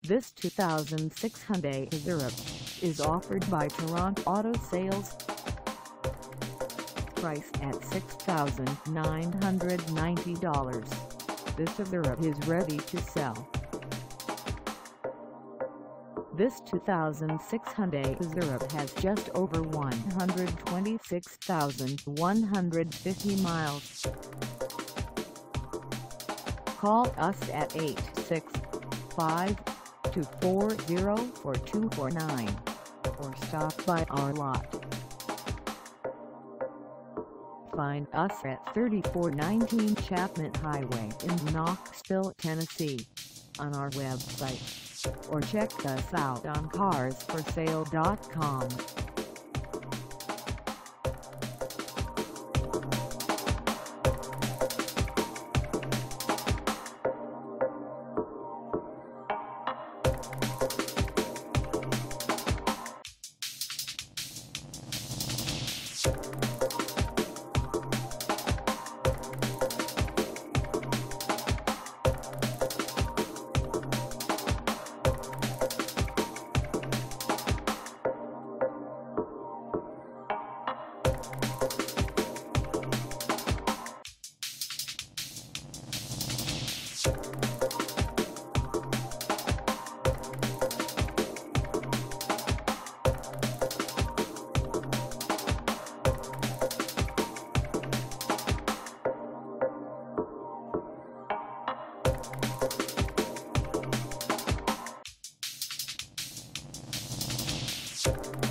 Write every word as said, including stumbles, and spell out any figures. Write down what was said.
This two thousand six Hyundai Azera is offered by Turon Auto Sales. Priced at six thousand nine hundred ninety dollars, this Azera is ready to sell. This two thousand six Hyundai Azera has just over one hundred twenty-six thousand one hundred fifty miles. Call us at eight six five, two four zero, four two four nine or stop by our lot. Find us at thirty-four nineteen Chapman Highway in Knoxville, Tennessee on our website, or check us out on cars for sale dot com. You